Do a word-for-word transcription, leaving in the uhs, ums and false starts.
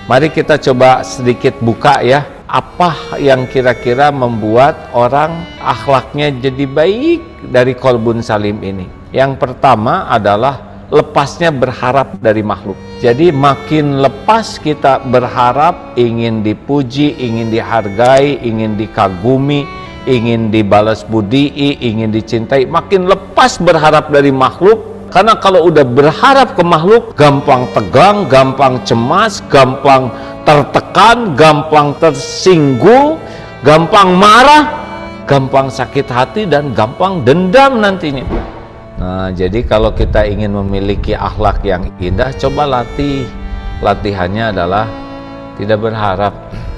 Mari kita coba sedikit buka ya, apa yang kira-kira membuat orang akhlaknya jadi baik dari Qalbun Salim ini. Yang pertama adalah lepasnya berharap dari makhluk. Jadi makin lepas kita berharap, ingin dipuji, ingin dihargai, ingin dikagumi, ingin dibalas budii, ingin dicintai, makin lepas berharap dari makhluk. Karena kalau udah berharap ke makhluk, gampang tegang, gampang cemas, gampang tertekan, gampang tersinggung, gampang marah, gampang sakit hati, dan gampang dendam nantinya. Nah, jadi kalau kita ingin memiliki akhlak yang indah, coba latih. Latihannya adalah tidak berharap.